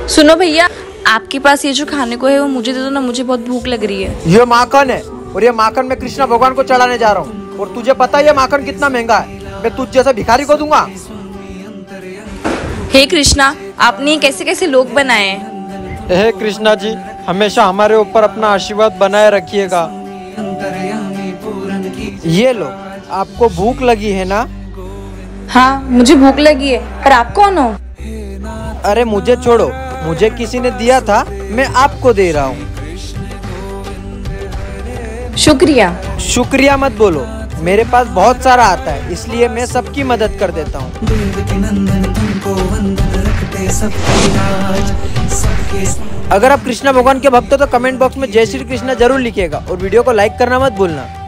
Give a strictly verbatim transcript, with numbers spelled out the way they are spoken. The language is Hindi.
सुनो भैया, आपके पास ये जो खाने को है वो मुझे दे दो ना, मुझे बहुत भूख लग रही है। ये माखन है और ये माखन मैं कृष्णा भगवान को चढ़ाने जा रहा हूँ, और तुझे पता है ये माखन कितना महंगा है। मैं तुझ जैसा भिखारी को दूंगा? हे कृष्णा, आपने ये कैसे कैसे लोग बनाए हैं? हे कृष्णा जी, हमेशा हमारे ऊपर अपना आशीर्वाद बनाए रखिएगा। ये लो, आपको भूख लगी है ना? हाँ, मुझे भूख लगी है, पर आप कौन हो? अरे मुझे छोड़ो, मुझे किसी ने दिया था, मैं आपको दे रहा हूँ। शुक्रिया। शुक्रिया मत बोलो, मेरे पास बहुत सारा आता है, इसलिए मैं सबकी मदद कर देता हूँ। अगर आप कृष्णा भगवान के भक्त हो तो कमेंट बॉक्स में जय श्री कृष्णा जरूर लिखिएगा और वीडियो को लाइक करना मत भूलना।